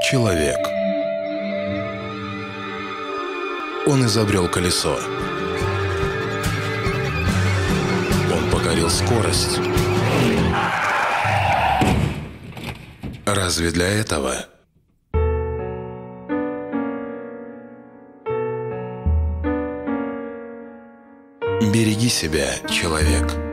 Человек. Он изобрел колесо. Он покорил скорость. Разве для этого? Береги себя, человек.